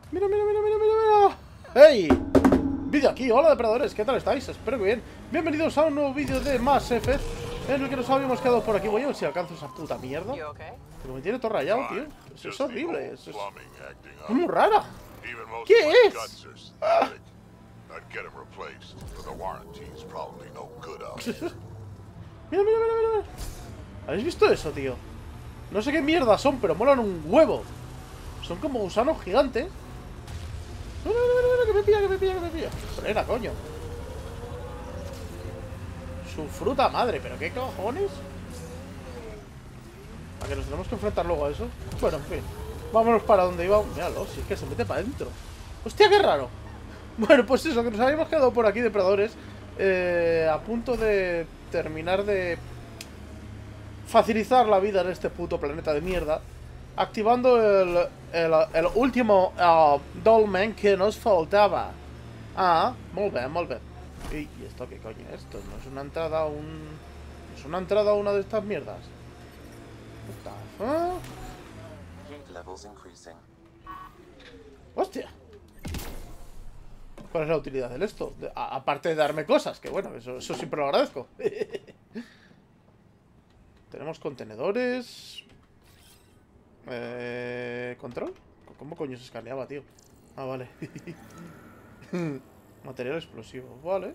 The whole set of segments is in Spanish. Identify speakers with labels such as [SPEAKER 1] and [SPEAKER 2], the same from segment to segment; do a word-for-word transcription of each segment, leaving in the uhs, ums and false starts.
[SPEAKER 1] Mira, mira, mira, mira, mira, mira. ¡Hey! Vídeo aquí, hola depredadores, ¿qué tal estáis? Espero que bien. Bienvenidos a un nuevo vídeo de Mass Effect, en el que nos habíamos quedado por aquí. Voy a ver si alcanzo esa puta mierda. Pero me tiene todo rayado, tío. Eso es horrible, eso es... es muy rara. ¿Qué es? Ah. Mira, mira, mira, mira. ¿Habéis visto eso, tío? No sé qué mierda son, pero molan un huevo. Son como gusanos gigantes. Mira, mira, mira, que me pilla, que me pilla, que me pilla. Frena, coño. Su fruta madre, pero ¿qué cojones? ¿A que nos tenemos que enfrentar luego a eso? Bueno, en fin. Vámonos para donde íbamos. Míralo, si es que se mete para adentro. ¡Hostia, qué raro! Bueno, pues eso, que nos habíamos quedado por aquí, depredadores. Eh, a punto de terminar de facilitar la vida en este puto planeta de mierda, activando el, el, el último uh, dolmen que nos faltaba. Ah, muy bien, muy bien. ¿Y esto qué coño es? Esto no es una entrada a un... ¿No es una entrada a una de estas mierdas? What the fuck? ¡Hostia! ¿Cuál es la utilidad de esto? De, a, aparte de darme cosas, que bueno, eso, eso siempre lo agradezco. Tenemos contenedores. Eh, ¿Control? ¿Cómo coño se escaneaba, tío? Ah, vale. Material explosivo, vale.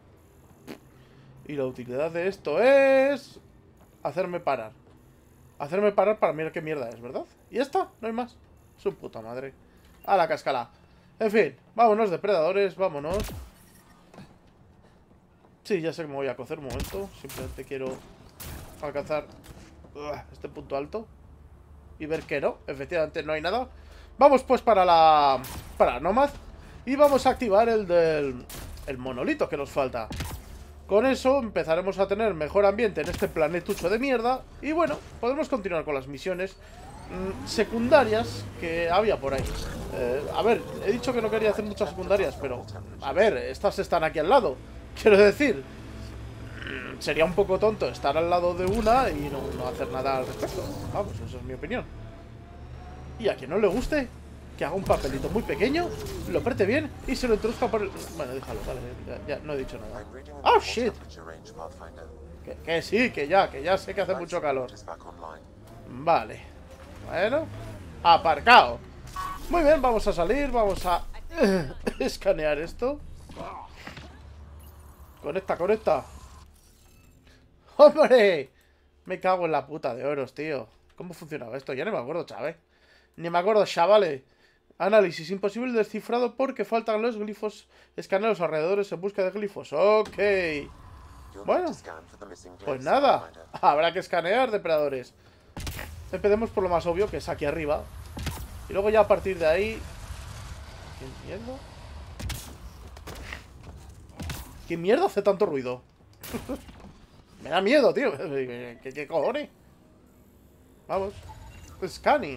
[SPEAKER 1] Y la utilidad de esto es... hacerme parar. Hacerme parar para mirar qué mierda es, ¿verdad? Y ya está, no hay más. Su puta madre. A la cascala. En fin, vámonos, depredadores, vámonos. Sí, ya sé que me voy a cocer un momento. Simplemente quiero alcanzar uh, este punto alto y ver que no, efectivamente no hay nada. Vamos pues para la para Nomad y vamos a activar el del el monolito que nos falta. Con eso empezaremos a tener mejor ambiente en este planetucho de mierda y bueno, podemos continuar con las misiones mmm, secundarias que había por ahí. Eh, a ver, he dicho que no quería hacer muchas secundarias, pero a ver, estas están aquí al lado. Quiero decir, sería un poco tonto estar al lado de una y no, no hacer nada al respecto. Vamos, eso es mi opinión. Y a quien no le guste, que haga un papelito muy pequeño, lo apriete bien y se lo introduzca por el... Bueno, déjalo, vale, ya, ya no he dicho nada. ¡Oh, shit! Que, que sí, que ya, que ya sé que hace mucho calor. Vale. Bueno, aparcado. Muy bien, vamos a salir, vamos a escanear esto. Conecta, conecta. ¡Hombre! Me cago en la puta de oros, tío. ¿Cómo funcionaba esto? Ya no me acuerdo, chaval. Ni me acuerdo, chavales. Análisis. Imposible descifrado porque faltan los glifos. Escanea los alrededores en busca de glifos. Ok. Bueno. Pues nada. Habrá que escanear, depredadores. Empecemos por lo más obvio, que es aquí arriba. Y luego ya a partir de ahí... ¿Qué mierda? ¿Qué mierda hace tanto ruido? Me da miedo, tío. ¿Qué, qué, qué cojones? Vamos. Scanning.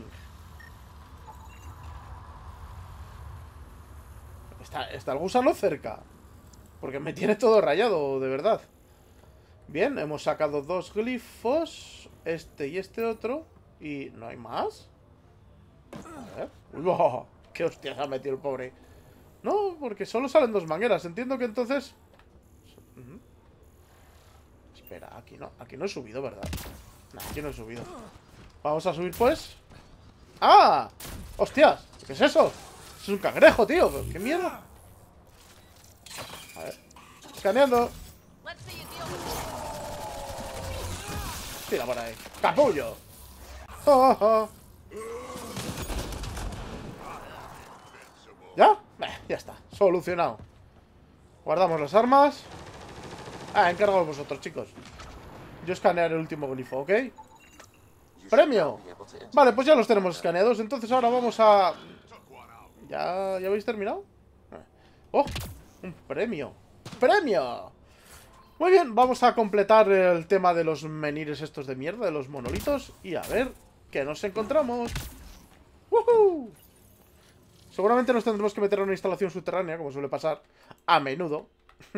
[SPEAKER 1] Está, está el gusano cerca. Porque me tiene todo rayado, de verdad. Bien, hemos sacado dos glifos. Este y este otro. Y no hay más. A ver. Uy, oh, qué hostias ha metido el pobre. No, porque solo salen dos mangueras. Entiendo que entonces... Uh-huh. Espera, aquí no, aquí no he subido, ¿verdad? No, aquí no he subido. Vamos a subir, pues. ¡Ah! ¡Hostias! ¿Qué es eso? Es un cangrejo, tío. ¿Qué mierda? A ver. Escaneando. Tira por ahí. ¡Capullo! Oh, oh. ¿Ya? Eh, ya está. Solucionado. Guardamos las armas. Ah, encargaos vosotros, chicos. Yo escanearé el último glifo, ¿ok? ¡Premio! Vale, pues ya los tenemos escaneados. Entonces ahora vamos a... ¿Ya, ¿ya habéis terminado? ¡Oh! ¡Un premio! ¡Premio! Muy bien, vamos a completar el tema de los menires estos de mierda, de los monolitos. Y a ver qué nos encontramos. ¡Woohoo! Seguramente nos tendremos que meter en una instalación subterránea, como suele pasar a menudo.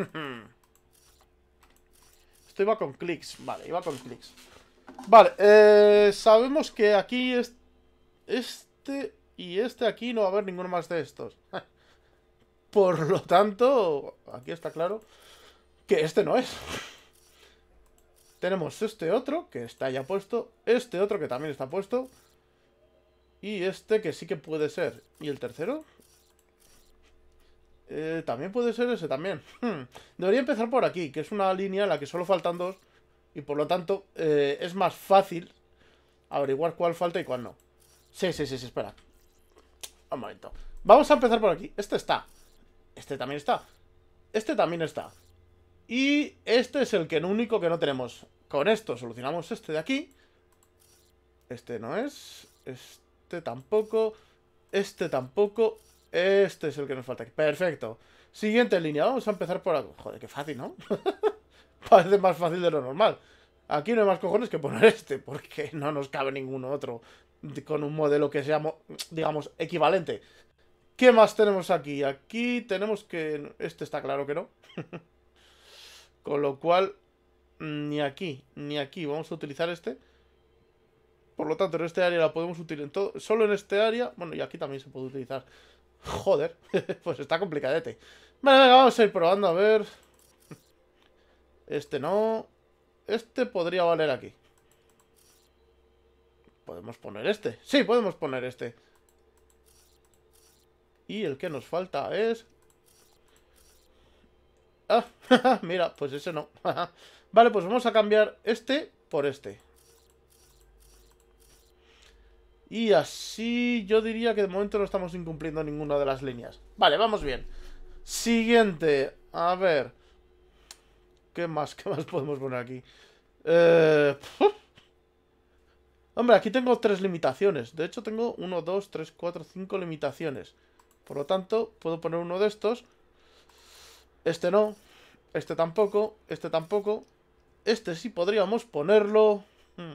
[SPEAKER 1] Esto iba con clics. Vale, iba con clics. Vale, eh, sabemos que aquí es... Este Y este aquí no va a haber ninguno más de estos. Por lo tanto, aquí está claro que este no es. Tenemos este otro que está ya puesto. Este otro que también está puesto. Y este que sí que puede ser. ¿Y el tercero? Eh, también puede ser ese también. Hmm. Debería empezar por aquí, que es una línea en la que solo faltan dos. Y por lo tanto eh, es más fácil averiguar cuál falta y cuál no. Sí, sí, sí, sí, espera. Un momento. Vamos a empezar por aquí. Este está. Este también está. Este también está. Y este es el que único que no tenemos. Con esto solucionamos este de aquí. Este no es. Este tampoco. Este tampoco. Este es el que nos falta aquí. Perfecto. Siguiente línea. Vamos a empezar por algo. Joder, qué fácil, ¿no? Parece más fácil de lo normal. Aquí no hay más cojones que poner este, porque no nos cabe ninguno otro con un modelo que sea, digamos, equivalente. ¿Qué más tenemos aquí? Aquí tenemos que... Este está claro que no. Con lo cual, ni aquí, ni aquí vamos a utilizar este. Por lo tanto, en este área la podemos utilizar. Todo, solo en este área... Bueno, y aquí también se puede utilizar. Joder, pues está complicadete. Vale, venga, vamos a ir probando, a ver. Este no. Este podría valer aquí. ¿Podemos poner este? Sí, podemos poner este. Y el que nos falta es... Ah, mira, pues ese no. Vale, pues vamos a cambiar este por este. Y así yo diría que de momento no estamos incumpliendo ninguna de las líneas. Vale, vamos bien. Siguiente. A ver. ¿Qué más? ¿Qué más podemos poner aquí? Eh... Hombre, aquí tengo tres limitaciones. De hecho, tengo uno, dos, tres, cuatro, cinco limitaciones. Por lo tanto, puedo poner uno de estos. Este no. Este tampoco. Este tampoco. Este sí podríamos ponerlo. Hmm.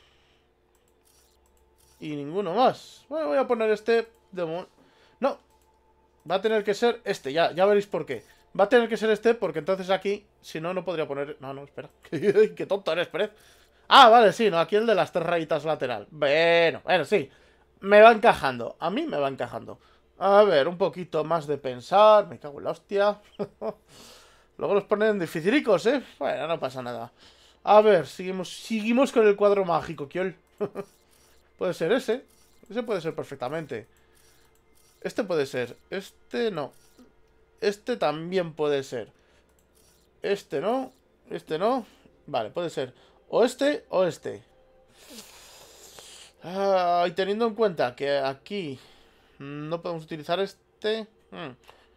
[SPEAKER 1] Y ninguno más. Bueno, voy a poner este de momento. No. Va a tener que ser este. Ya, ya veréis por qué. Va a tener que ser este porque entonces aquí, si no, no podría poner... No, no, espera. Qué tonto eres, Pérez. Ah, vale, sí, no. Aquí el de las tres rayitas lateral. Bueno, bueno, sí. Me va encajando. A mí me va encajando. A ver, un poquito más de pensar. Me cago en la hostia. Luego los ponen dificilicos, ¿eh? Bueno, no pasa nada. A ver, seguimos, seguimos con el cuadro mágico, Kiol. Puede ser ese. Ese puede ser perfectamente. Este puede ser. Este no. Este también puede ser. Este no. Este no. Vale, puede ser o este o este. Ah, y teniendo en cuenta que aquí no podemos utilizar este... Hmm.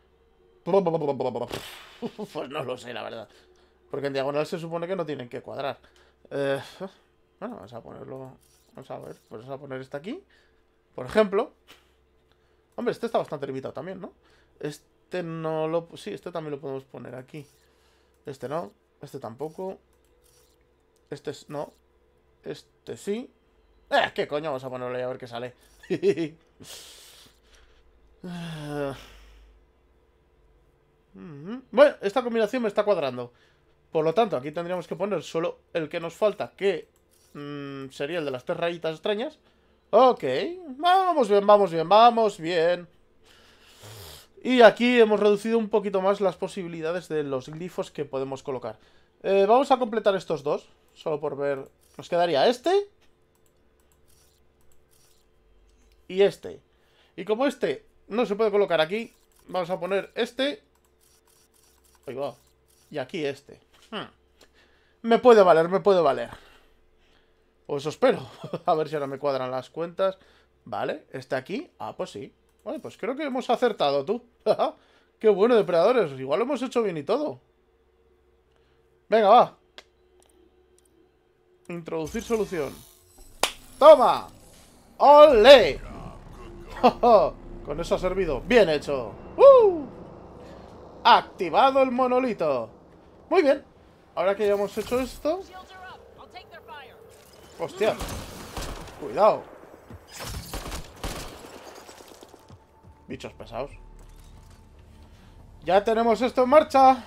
[SPEAKER 1] Pues no lo sé, la verdad. Porque en diagonal se supone que no tienen que cuadrar. Eh, bueno, vamos a ponerlo... Vamos a ver, pues vamos a poner este aquí. Por ejemplo. Hombre, este está bastante limitado también, ¿no? Este no lo... Sí, este también lo podemos poner aquí. Este no. Este tampoco. Este es... no. Este sí. Eh, ¿qué coño? Vamos a ponerlo ahí a ver qué sale. Bueno, esta combinación me está cuadrando. Por lo tanto, aquí tendríamos que poner solo el que nos falta, que mmm, sería el de las tres rayitas extrañas. Ok, vamos bien, vamos bien, vamos bien. Y aquí hemos reducido un poquito más las posibilidades de los glifos que podemos colocar. eh, Vamos a completar estos dos, solo por ver. Nos quedaría este y este. Y como este no se puede colocar aquí, vamos a poner este. Ahí va. Y aquí este. hmm. Me puede valer, me puede valer. O eso espero. A ver si ahora me cuadran las cuentas. Vale, este aquí. Ah, pues sí. Bueno, pues creo que hemos acertado, tú. Qué bueno, depredadores. Igual lo hemos hecho bien y todo. Venga, va. Introducir solución. ¡Toma! ¡Olé! Con eso ha servido. Bien hecho. ¡Uh! Activado el monolito. Muy bien. Ahora que ya hemos hecho esto... Hostia. Cuidado. Bichos pesados. Ya tenemos esto en marcha.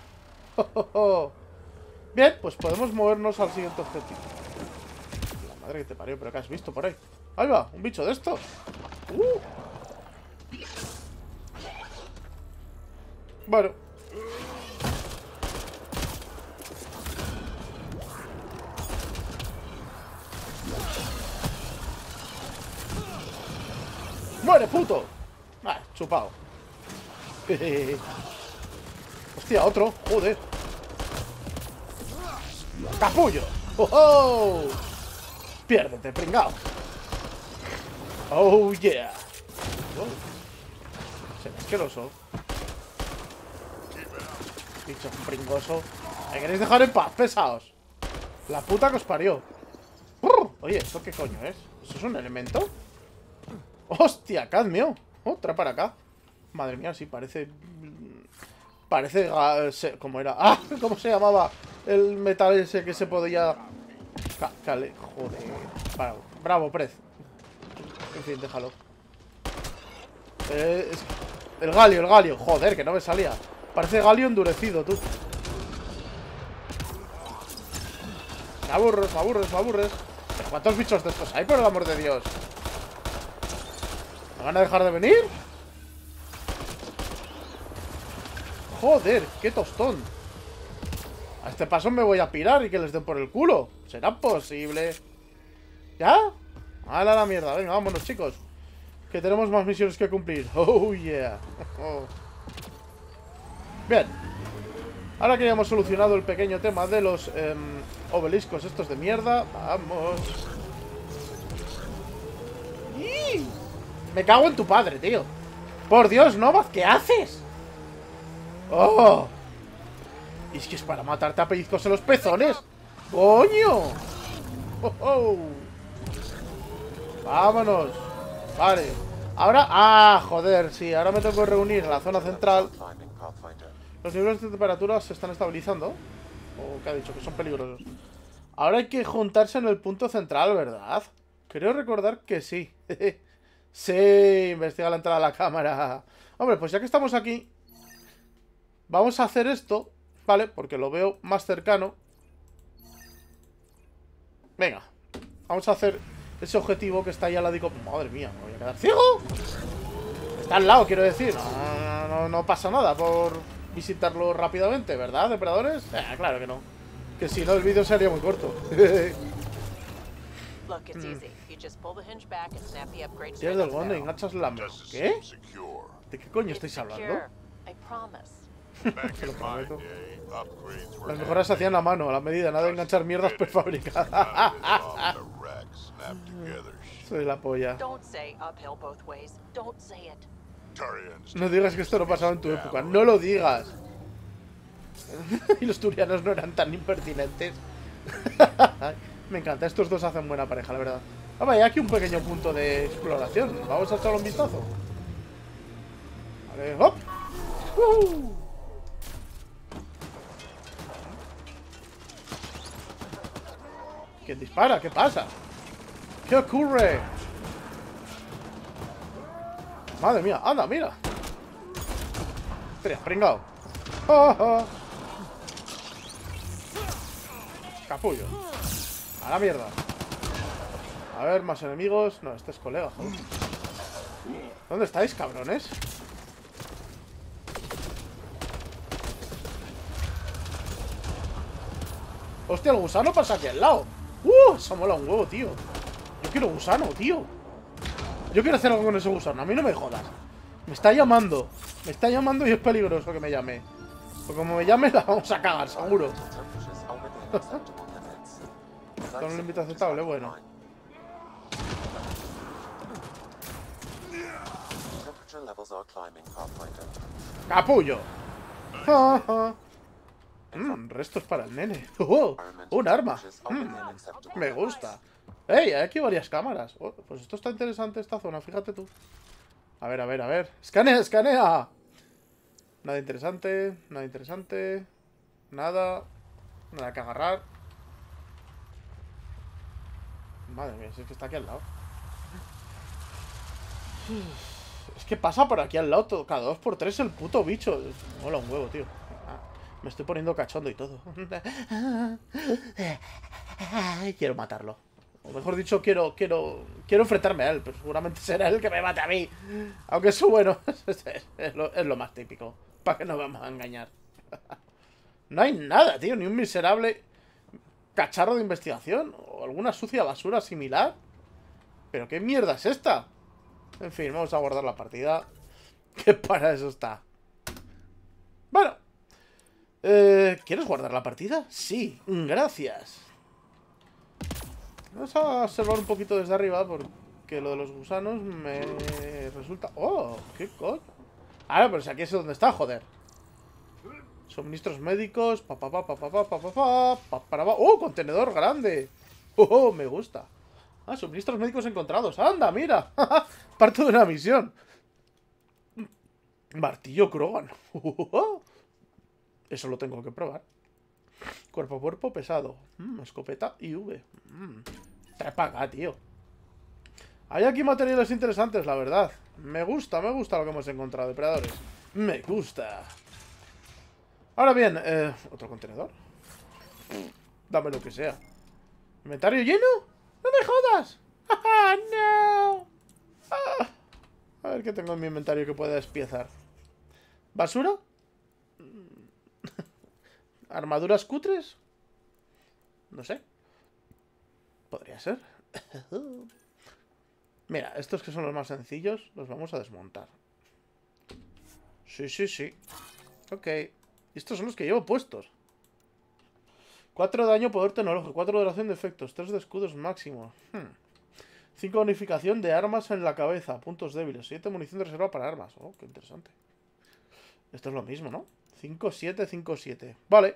[SPEAKER 1] Bien, pues podemos movernos al siguiente objetivo. La madre que te parió, pero ¿qué has visto por ahí? Ahí va, un bicho de estos. Uh. Bueno. ¡Muere, puto! Ah, chupado. Hostia, otro. Joder. ¡Capullo! ¡Oh, oh! Piérdete, pringao. Oh, yeah. Oh. Se ve asqueroso. Bicho pringoso. ¿Me queréis dejar en paz, pesados? La puta que os parió. ¡Brr! Oye, ¿esto qué coño es? ¿Eso es un elemento? ¡Hostia, cadmio! Otra para acá. Madre mía, sí, parece... Parece... ¿Cómo era? ¡Ah! ¿Cómo se llamaba? El metal ese que se podía... Cale... Joder. Bravo, bravo, Prez. En fin, déjalo. Eh, es... El galio, el galio. Joder, que no me salía. Parece galio endurecido, tú. Me aburres, me aburres, me aburres. ¿Pero cuántos bichos de estos hay, por el amor de Dios? ¿Me van a dejar de venir? Joder, qué tostón. A este paso me voy a pirar y que les den por el culo. ¿Será posible? ¿Ya? ¡Hala la mierda! Venga, vámonos, chicos. Que tenemos más misiones que cumplir. Oh, yeah. Oh. Bien. Ahora que ya hemos solucionado el pequeño tema de los eh, obeliscos estos de mierda, vamos. ¡Y! Me cago en tu padre, tío. Por Dios, Novak, ¿qué haces? ¡Oh! ¿Y es que es para matarte a pellizcos en los pezones? ¡Coño! ¡Oh, oh! ¡Vámonos! Vale. Ahora... ¡Ah, joder! Sí, ahora me tengo que reunir en la zona central. Los niveles de temperatura se están estabilizando. ¿O qué ha dicho? Que son peligrosos. Ahora hay que juntarse en el punto central, ¿verdad? Creo recordar que sí. Sí, investiga la entrada a la cámara. Hombre, pues ya que estamos aquí, vamos a hacer esto, ¿vale? Porque lo veo más cercano. Venga, vamos a hacer ese objetivo que está ahí al lado. Digo, madre mía, ¿me voy a quedar ciego? Está al lado, quiero decir. No, no, no pasa nada por visitarlo rápidamente, ¿verdad, depredadores? Eh, claro que no. Que si no, el vídeo sería muy corto. Tienes del gonde y enganchas la... ¿Qué? ¿De qué coño estáis hablando? Se lo prometo. Las mejoras se hacían a mano, a la medida, nada de enganchar mierdas prefabricadas. Soy la polla. No digas que esto no pasaba en tu época. No lo digas. Y los turianos no eran tan impertinentes. Me encanta, estos dos hacen buena pareja, la verdad. Ah, hay aquí un pequeño punto de exploración. Vamos a echarle un vistazo. Vale, hop. Uh. ¿Quién dispara? ¿Qué pasa? ¿Qué ocurre? Madre mía, anda, mira. Espera, pringao. Oh, oh. Capullo. A la mierda. A ver, más enemigos. No, este es colega, joder. ¿Dónde estáis, cabrones? Hostia, el gusano pasa aquí al lado. Uh, eso mola un huevo, tío. Yo quiero gusano, tío. Yo quiero hacer algo con ese gusano. A mí no me jodas. Me está llamando. Me está llamando y es peligroso que me llame. Porque como me llame la vamos a cagar, seguro. Con un límite aceptable, bueno. ¡Capullo! mm, restos para el nene. Oh, un arma. Mm, me gusta. ¡Ey! Hay aquí varias cámaras. Oh, pues esto está interesante, esta zona, fíjate tú. A ver, a ver, a ver. ¡Escanea, escanea! Nada interesante, nada interesante. Nada. Nada que agarrar. Madre mía, si es que está aquí al lado. Es que pasa por aquí al lado todo, cada dos por tres el puto bicho. Mola un huevo, tío. Ah, me estoy poniendo cachondo y todo. Quiero matarlo. O mejor dicho, quiero quiero quiero enfrentarme a él, pero seguramente será él que me mate a mí. Aunque eso, bueno, es lo, es lo más típico. Para que no vamos a engañar. No hay nada, tío. Ni un miserable cacharro de investigación. O alguna sucia basura similar. ¿Pero qué mierda es esta? En fin, vamos a guardar la partida. Que para eso está. Bueno. Eh, ¿Quieres guardar la partida? Sí, gracias. Vamos a observar un poquito desde arriba porque lo de los gusanos me resulta... ¡Oh! ¿Qué coño? Ah, pero si aquí es donde está, joder. Suministros médicos. Pa, pa, pa, pa, pa, pa, pa, pa, pa, pa, para, pa. ¡Oh! Contenedor grande. ¡Oh! Me gusta. Ah, suministros médicos encontrados. ¡Anda, mira! Parte de una misión. Martillo Krogan. Eso lo tengo que probar. Cuerpo a cuerpo pesado. Mm, escopeta I V. Mm, trae para acá, tío. Hay aquí materiales interesantes, la verdad. Me gusta, me gusta lo que hemos encontrado, depredadores. Me gusta. Ahora bien, eh, ¿otro contenedor? Dame lo que sea. ¿Inventario lleno? ¡No me jodas! ¡Ah, no! Ah. A ver qué tengo en mi inventario que pueda despiezar. ¿Basura? ¿Armaduras cutres? No sé. Podría ser. Mira, estos que son los más sencillos los vamos a desmontar. Sí, sí, sí. Ok. Estos son los que llevo puestos. cuatro de daño, poder tecnológico. cuatro de duración de efectos. tres de escudos máximo. Hmm. cinco de bonificación de armas en la cabeza. Puntos débiles. siete munición de reserva para armas. Oh, qué interesante. Esto es lo mismo, ¿no? cinco, siete, cinco, siete. Vale.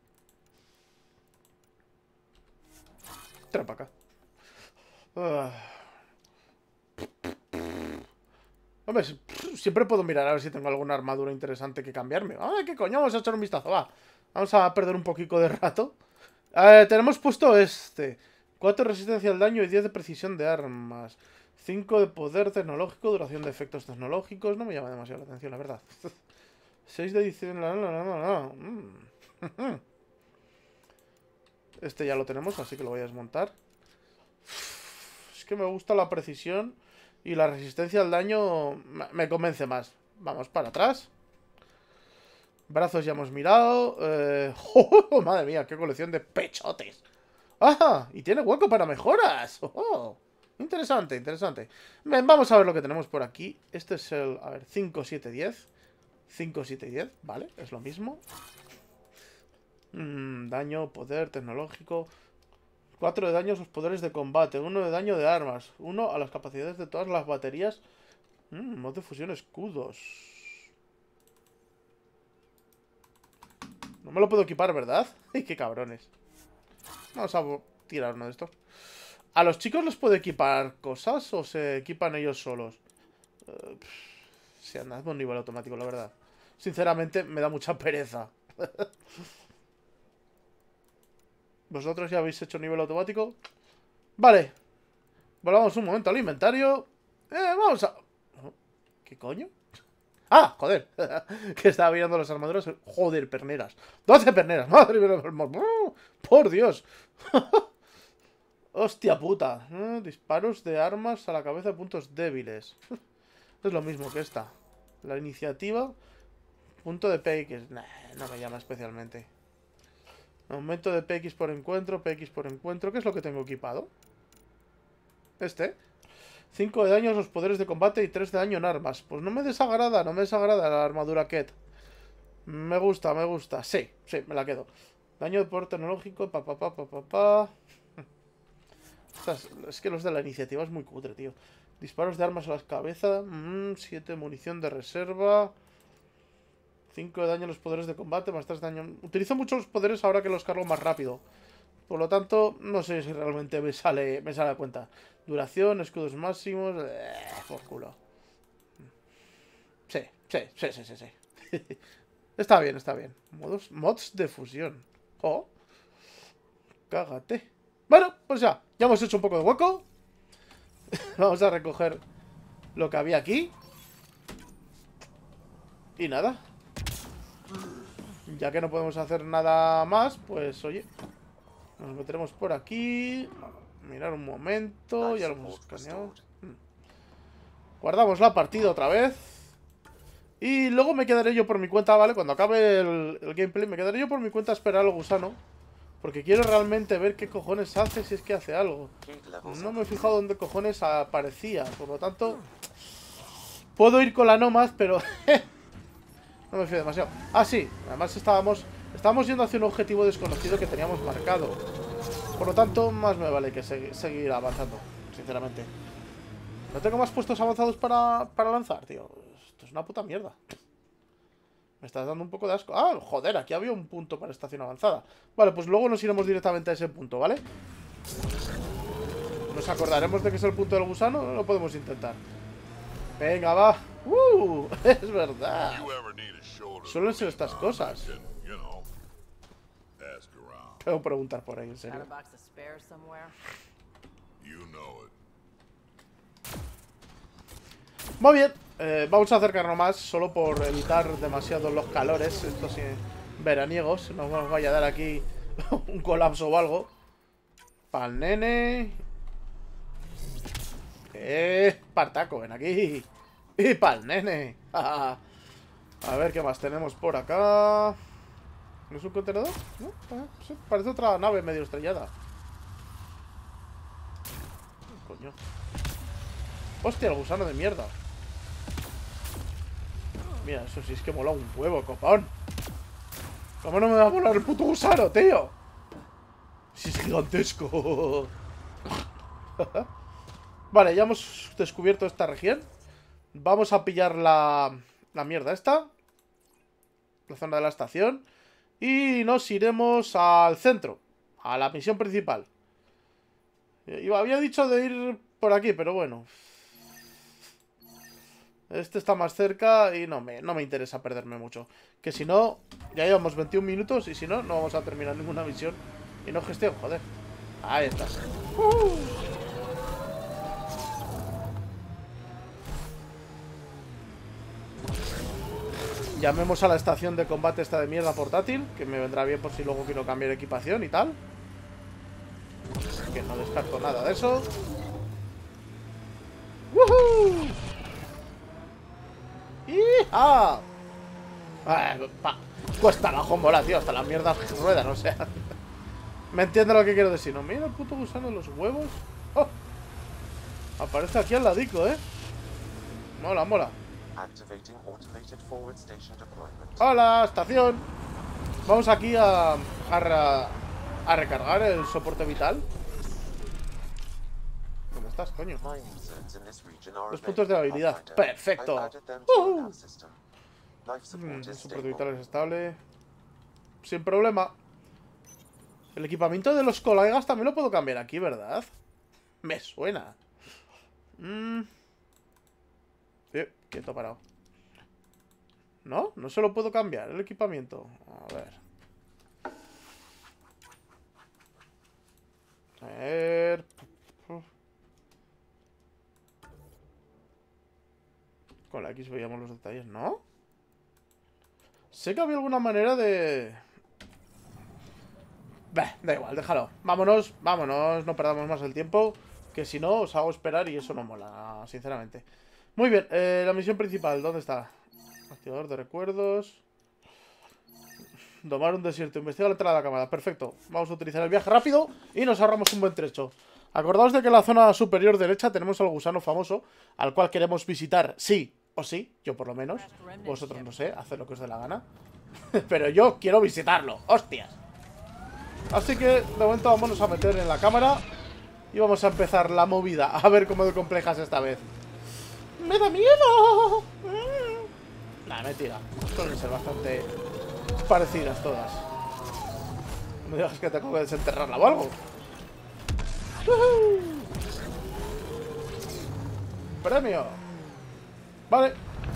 [SPEAKER 1] Trae para acá. Uh. Hombre, siempre puedo mirar a ver si tengo alguna armadura interesante que cambiarme. ¡Ay, qué coño! Vamos a echar un vistazo, va. Vamos a perder un poquito de rato. Eh, tenemos puesto este. cuatro de resistencia al daño y diez de precisión de armas. cinco de poder tecnológico, duración de efectos tecnológicos. No me llama demasiado la atención, la verdad. seis de edición... No, no, no, no. Mm. Este ya lo tenemos, así que lo voy a desmontar. Es que me gusta la precisión y la resistencia al daño me convence más. Vamos para atrás. Brazos ya hemos mirado. Eh... ¡Oh, madre mía! ¡Qué colección de pechotes! ¡Ah! Y tiene hueco para mejoras. ¡Oh! Interesante, interesante. Ven, vamos a ver lo que tenemos por aquí. Este es el... A ver, cinco, siete, diez. cinco, siete y diez. Vale, es lo mismo. Mm, daño, poder, tecnológico. cuatro de daño a los poderes de combate. uno de daño de armas. uno a las capacidades de todas las baterías. Mm, mod de fusión escudos. No me lo puedo equipar, ¿verdad? ¡Ay, qué cabrones! Vamos a tirar uno de estos. ¿A los chicos les puedo equipar cosas o se equipan ellos solos? Uh, se anda por un nivel automático, la verdad. Sinceramente, me da mucha pereza. ¿Vosotros ya habéis hecho nivel automático? Vale. Volvamos un momento al inventario. Eh, vamos a... ¿Qué coño? ¡Ah! Joder. Que estaba mirando las armaduras. Joder, perneras. doce perneras. Madre mía. Por Dios. Hostia puta. Eh, disparos de armas a la cabeza de puntos débiles. Es lo mismo que esta. La iniciativa. Punto de P X. Nah, no me llama especialmente. Aumento de P X por encuentro. P X por encuentro. ¿Qué es lo que tengo equipado? Este. cinco de daño a los poderes de combate y tres de daño en armas. Pues no me desagrada, no me desagrada la armadura Ket. Me gusta, me gusta. Sí, sí, me la quedo. Daño de poder tecnológico. Pa, pa, pa, pa, pa, pa. Estas, es que los de la iniciativa es muy cutre, tío. Disparos de armas a las cabezas. siete mm, munición de reserva. cinco de daño a los poderes de combate. Más tres de daño. Utilizo mucho los poderes ahora que los cargo más rápido. Por lo tanto, no sé si realmente me sale, me sale a cuenta. Duración, escudos máximos. Eh, por culo. Sí, sí, sí, sí, sí, sí. Está bien, está bien. Modos, mods de fusión. Oh. Cágate. Bueno, pues ya. Ya hemos hecho un poco de hueco. Vamos a recoger lo que había aquí. Y nada. Ya que no podemos hacer nada más, pues oye. Nos meteremos por aquí. Mirar un momento. Ya lo hemos escaneado. Guardamos la partida otra vez. Y luego me quedaré yo por mi cuenta, ¿vale? Cuando acabe el, el gameplay, me quedaré yo por mi cuenta a esperar al gusano. Porque quiero realmente ver qué cojones hace, si es que hace algo. No me he fijado dónde cojones aparecía. Por lo tanto, puedo ir con la Nomad, pero no me fío demasiado. Ah, sí. Además estábamos, estábamos yendo hacia un objetivo desconocido que teníamos marcado. Por lo tanto, más me vale que segui seguir avanzando, sinceramente. No tengo más puestos avanzados para, para lanzar, tío. Esto es una puta mierda. Me estás dando un poco de asco. Ah, joder, aquí había un punto para estación avanzada. Vale, pues luego nos iremos directamente a ese punto, ¿vale? Nos acordaremos de que es el punto del gusano. Lo podemos intentar. Venga, va. Uh, es verdad. Suelen ser estas cosas. Tengo que preguntar por ahí, en serio. Muy bien, eh, vamos a acercarnos más solo por evitar demasiado los calores, estos veraniegos. No nos vaya a dar aquí un colapso o algo. Pa'l nene. Eh, Partaco, ven aquí. Y pa'l nene. A ver qué más tenemos por acá. ¿No es un contenedor? ¿No? Ah, sí, parece otra nave medio estrellada. Coño. Hostia, el gusano de mierda. Mira, eso sí es que mola un huevo, copón. ¿Cómo no me va a volar el puto gusano, tío? Si es gigantesco. Vale, ya hemos descubierto esta región. Vamos a pillar la, la mierda esta. La zona de la estación. Y nos iremos al centro. A la misión principal. Yo había dicho de ir por aquí, pero bueno. Este está más cerca y no me, no me interesa perderme mucho. Que si no, ya llevamos veintiún minutos y si no, no vamos a terminar ninguna misión. Y no gestión, joder. Ahí estás. Uh. Llamemos a la estación de combate esta de mierda portátil, que me vendrá bien por si luego quiero cambiar equipación y tal. Que no descarto nada de eso. ¡Woohoo! ¡Ah! Cuesta la mola, tío. Hasta las mierdas ruedan, o sea. Me entiende lo que quiero decir. No, mira el puto gusano de los huevos. ¡Oh! Aparece aquí al ladico, ¿eh? Mola, mola. Hola, estación. Vamos aquí a, a, a recargar el soporte vital. ¿Dónde estás, coño? Los puntos de habilidad. Perfecto. Uh. Mm, el soporte vital es estable. Sin problema. El equipamiento de los colegas también lo puedo cambiar aquí, ¿verdad? Me suena. Mm. Eh, quieto parado. ¿No? No se lo puedo cambiar el equipamiento. A ver. A ver. Con la X veíamos los detalles, ¿no? Sé que había alguna manera de... Bah, da igual, déjalo. Vámonos, vámonos, no perdamos más el tiempo. Que si no, os hago esperar y eso no mola, sinceramente. Muy bien, eh, la misión principal, ¿dónde está? Activador de recuerdos. Domar un desierto, investiga la entrada de la cámara. Perfecto, vamos a utilizar el viaje rápido y nos ahorramos un buen trecho. Acordaos de que en la zona superior derecha tenemos al gusano famoso, al cual queremos visitar, sí o sí, yo por lo menos. Vosotros no sé, haced lo que os dé la gana. Pero yo quiero visitarlo, hostias. Así que de momento vámonos a meter en la cámara y vamos a empezar la movida. A ver cómo de compleja es esta vez. ¡Me da miedo! Mm. Nah, mentira. Suelen ser bastante parecidas todas. No me digas que tengo que desenterrarla o algo. ¡Uh! ¡Premio! Vale.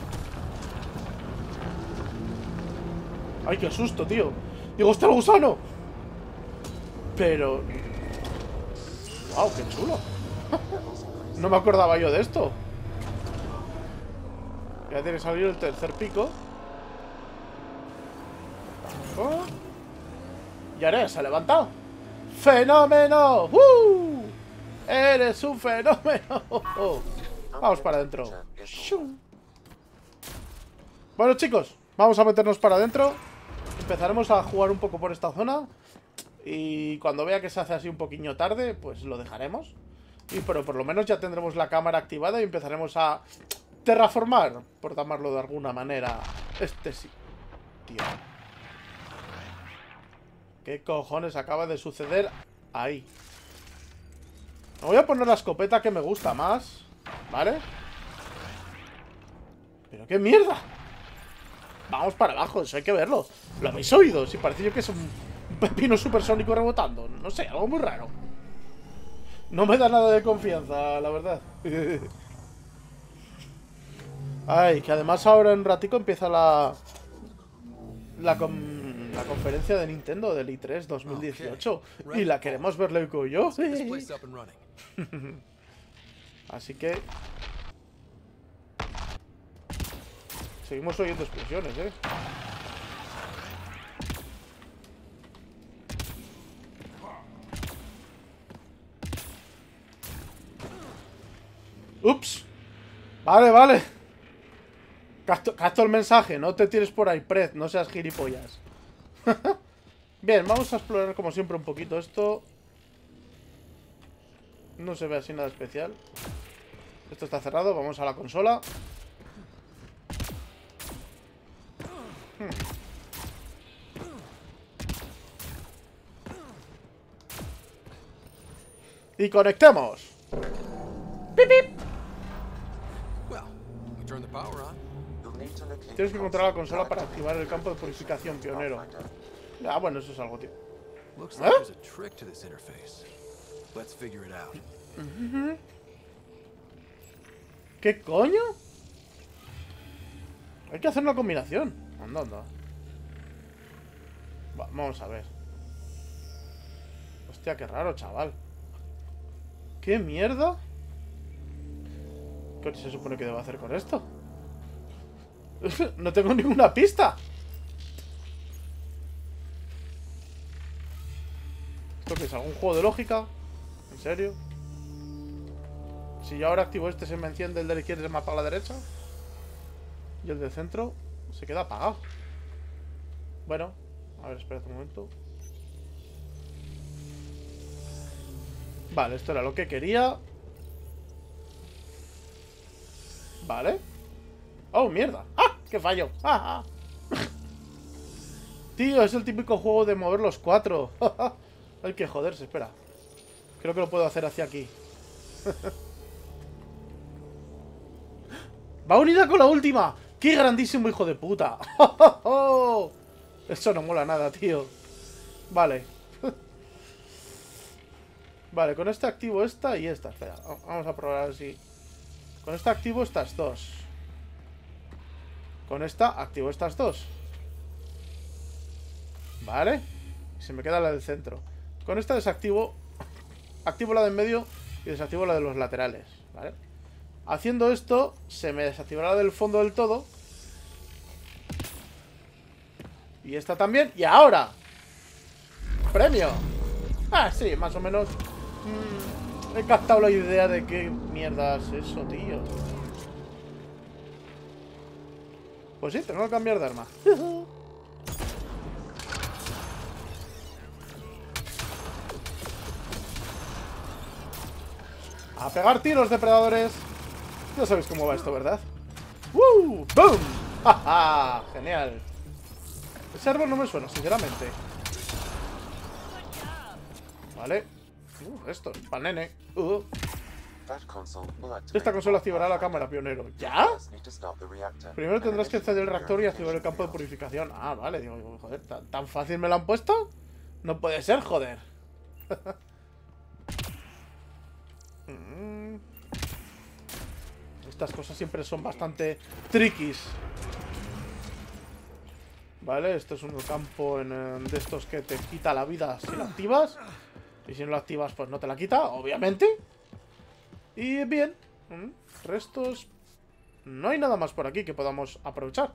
[SPEAKER 1] ¡Ay, qué susto, tío! ¡Digo, está el gusano! Pero... ¡Wow, qué chulo! No me acordaba yo de esto. Ya tiene que salir el tercer pico. Oh. Y ahora se ha levantado. ¡Fenómeno! ¡Uh! ¡Eres un fenómeno! Vamos para adentro. Bueno, Bueno, chicos, vamos a meternos para adentro. Empezaremos a jugar un poco por esta zona. Y cuando vea que se hace así un poquillo tarde, pues lo dejaremos. Y pero por lo menos ya tendremos la cámara activada y empezaremos a terraformar, por llamarlo de alguna manera, este sí. Tío. ¿Qué cojones acaba de suceder ahí? Me voy a poner la escopeta que me gusta más, ¿vale? ¿Pero qué mierda? Vamos para abajo, eso hay que verlo. ¿Lo habéis oído? Si parece yo que es un pepino supersónico rebotando. No sé, algo muy raro. No me da nada de confianza, la verdad. Ay, que además ahora en un ratico empieza la... La, con, la conferencia de Nintendo del I tres dos mil dieciocho. Y la queremos ver Leuco y yo. Así que... Seguimos oyendo explosiones, ¿eh? Ups. Vale, vale. Capto, capto el mensaje. No te tires por ahí, Pred. No seas gilipollas. Bien, vamos a explorar como siempre un poquito esto. No se ve así nada especial. Esto está cerrado. Vamos a la consola. Hmm. Y conectemos. ¡Pip, pip! Tienes que encontrar la consola para activar el campo de purificación, pionero. Ah, bueno, eso es algo, tío. ¿Eh? ¿Qué coño? Hay que hacer una combinación. Anda, anda. Va, vamos a ver. Hostia, qué raro, chaval. ¿Qué mierda? ¿Qué se supone que debo hacer con esto? No tengo ninguna pista. ¿Esto qué es? ¿Algún juego de lógica? ¿En serio? Si yo ahora activo este, se me enciende el de la izquierda y el mapa a la derecha. Y el del centro se queda apagado. Bueno, a ver, espérate un momento. Vale, esto era lo que quería. Vale. ¡Oh, mierda! ¡Ah! ¡Qué fallo! ¡Ah! Tío, es el típico juego de mover los cuatro. Hay que joderse, espera. Creo que lo puedo hacer hacia aquí. ¡Va unida con la última! ¡Qué grandísimo hijo de puta! Eso no mola nada, tío. Vale. Vale, con este activo esta y esta. Espera, vamos a probar así. Con esta activo estas dos. Con esta activo estas dos. Vale. Y se me queda la del centro. Con esta desactivo. Activo la de en medio y desactivo la de los laterales. Vale. Haciendo esto, se me desactivará la del fondo del todo. Y esta también. Y ahora. ¡Premio! Ah, sí, más o menos. Mm, he captado la idea de qué mierda es eso, tío. Pues sí, tengo que cambiar de arma. A pegar tiros, depredadores. Ya sabéis cómo va esto, ¿verdad? ¡Woo! ¡Boom! ¡Ja, ja! Genial. Ese árbol no me suena, sinceramente. Vale. Uh, esto, para nene. Uh. Esta consola activará la cámara, pionero. ¿Ya? Primero tendrás que encender el reactor y activar el campo de purificación. Ah, vale. Digo, joder, ¿tan, ¿tan fácil me lo han puesto? No puede ser, joder. Estas cosas siempre son bastante triquis. Vale, esto es un campo en, en, de estos que te quita la vida si lo activas. Y si no lo activas, pues no te la quita, obviamente. Y bien. Restos. No hay nada más por aquí que podamos aprovechar.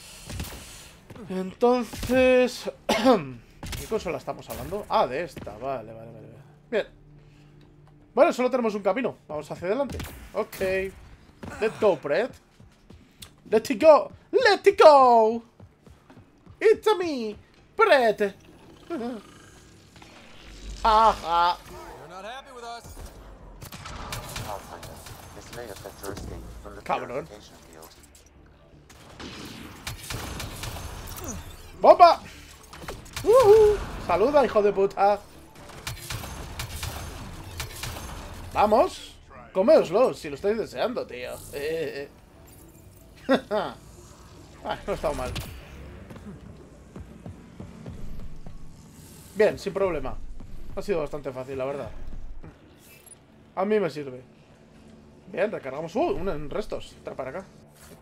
[SPEAKER 1] Entonces... ¿Qué consola estamos hablando? Ah, de esta. Vale, vale, vale. Bien. Bueno, solo tenemos un camino. Vamos hacia adelante. Ok. Let's go, Pred. Let's go. Let it go! It's a me, Brett! Haha. Cabrón. ¡Bomba! Uh -huh. ¡Saluda, hijo de puta! ¡Vamos! ¡Comeoslo! Si lo estáis deseando, tío. Eh, eh. ah, no ha estado mal. Bien, sin problema. Ha sido bastante fácil, la verdad. A mí me sirve. Bien, recargamos. ¡Uh! Unos restos. Trae para acá.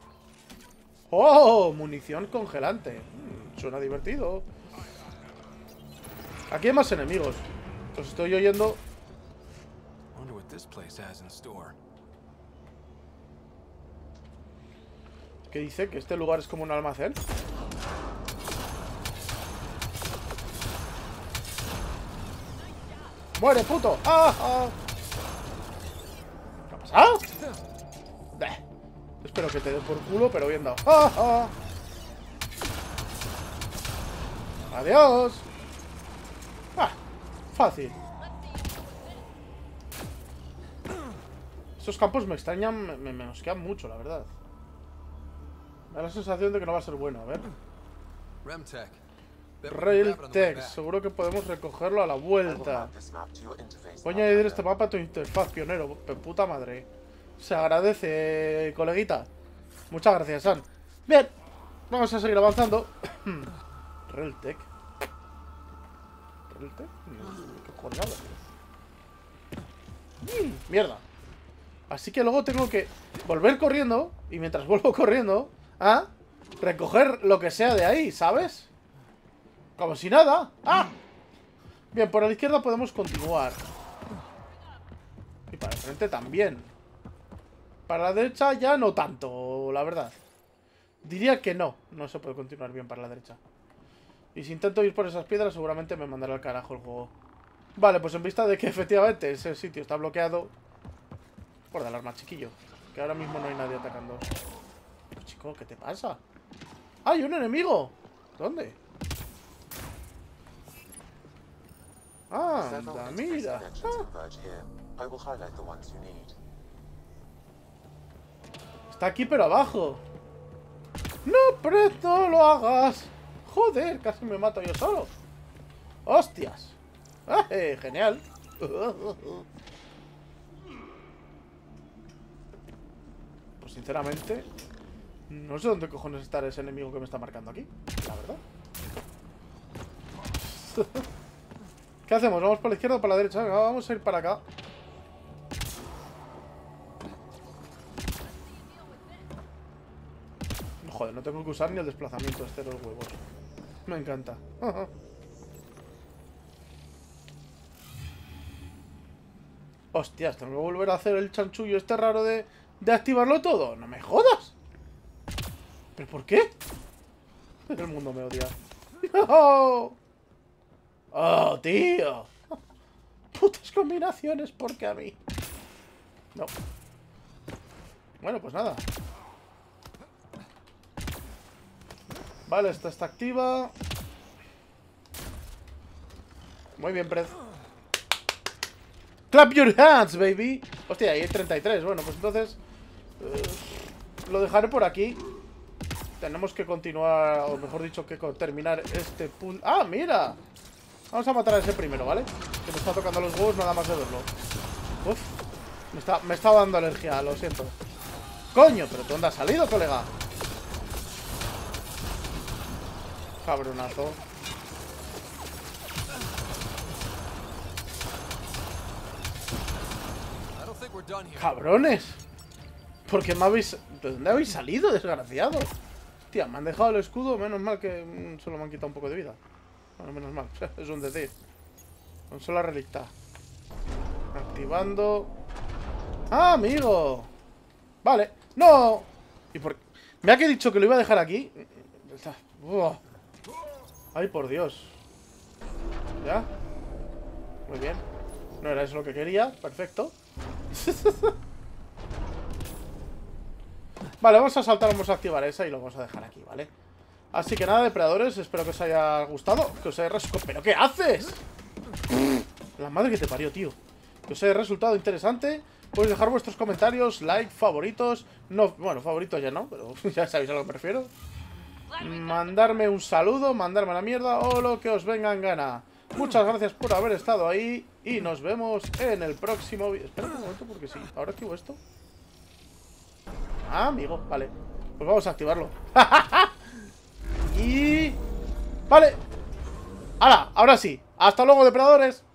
[SPEAKER 1] ¡Oh! Munición congelante. Mm, suena divertido. Aquí hay más enemigos. Los estoy oyendo. ¿Qué dice? ¿Que este lugar es como un almacén? ¡Muere, puto! ¡Ah! ¡Ah! ¿Qué ha pasado? Bleh. Espero que te dé por culo, pero bien dado. ¡Ah! ¡Ah! ¡Adiós! ¡Ah! Fácil. Estos campos me extrañan, me, me mosquean mucho, la verdad. Me da la sensación de que no va a ser bueno. A ver. Railtech. Seguro que podemos recogerlo a la vuelta. Voy a añadir este mapa a tu interfaz, pionero. Puta madre. Se agradece, coleguita. Muchas gracias, San. Bien. Vamos a seguir avanzando. Railtech. ¿Railtech? ¿Qué coñado? Mierda. Así que luego tengo que volver corriendo. Y mientras vuelvo corriendo, a recoger lo que sea de ahí, ¿sabes? Como si nada. ¡Ah! Bien, por la izquierda podemos continuar. Y para el frente también. Para la derecha ya no tanto, la verdad. Diría que no. No se puede continuar bien para la derecha. Y si intento ir por esas piedras seguramente me mandará al carajo el juego. Vale, pues en vista de que efectivamente ese sitio está bloqueado. Guarda el arma, chiquillo. Que ahora mismo no hay nadie atacando. Chico, ¿qué te pasa? ¡Hay un enemigo! ¿Dónde? Ah, anda, mira. Ah. Está aquí pero abajo. No, pero no lo hagas. Joder, casi me mato yo solo. Hostias. ¡Eh, genial! Pues sinceramente no sé dónde cojones está ese enemigo que me está marcando aquí, la verdad. ¿Qué hacemos? ¿Vamos por la izquierda o por la derecha? Venga, vamos a ir para acá. Joder, no tengo que usar ni el desplazamiento este de los huevos. Me encanta. Hostias, tengo que volver a hacer el chanchullo este raro de, de activarlo todo. ¡No me jodas! ¿Pero por qué? El mundo me odia. ¡No! ¡Oh, tío! Putas combinaciones, porque a mí. No. Bueno, pues nada. Vale, esta está activa. Muy bien, Pred. Clap your hands, baby. Hostia, ahí hay treinta y tres. Bueno, pues entonces eh, lo dejaré por aquí. Tenemos que continuar, o mejor dicho, que terminar este punto. ¡Ah, mira! Vamos a matar a ese primero, ¿vale? Que me está tocando los huevos nada más de verlo. Uf. Me está, me está dando alergia, lo siento. ¡Coño! ¿Pero tú dónde has salido, colega? Cabronazo. ¡Cabrones! ¿Por qué me habéis... ¿De dónde habéis salido, desgraciado? Hostia, me han dejado el escudo. Menos mal que mm, solo me han quitado un poco de vida. Bueno, menos mal. Es un decir. Con sola relicta. Activando. ¡Ah, amigo! Vale. ¡No! ¿Y por qué? Me ha que he dicho que lo iba a dejar aquí. Uf. Ay, por Dios. ¿Ya? Muy bien. No era eso lo que quería. Perfecto. Vale, vamos a saltar, vamos a activar esa y lo vamos a dejar aquí, ¿vale? Así que nada, depredadores, espero que os haya gustado, que os haya resultado... ¿Pero qué haces? La madre que te parió, tío. Que os haya resultado interesante. Podéis dejar vuestros comentarios, like, favoritos. No, bueno, favoritos ya no, pero ya sabéis a lo que me refiero. Mandarme un saludo, mandarme a la mierda o lo que os venga en gana. Muchas gracias por haber estado ahí y nos vemos en el próximo vídeo. Espera un momento porque sí, ahora activo esto. Ah, amigo, vale. Pues vamos a activarlo. Y... Vale. ¡Hala! Ahora sí. Hasta luego, depredadores.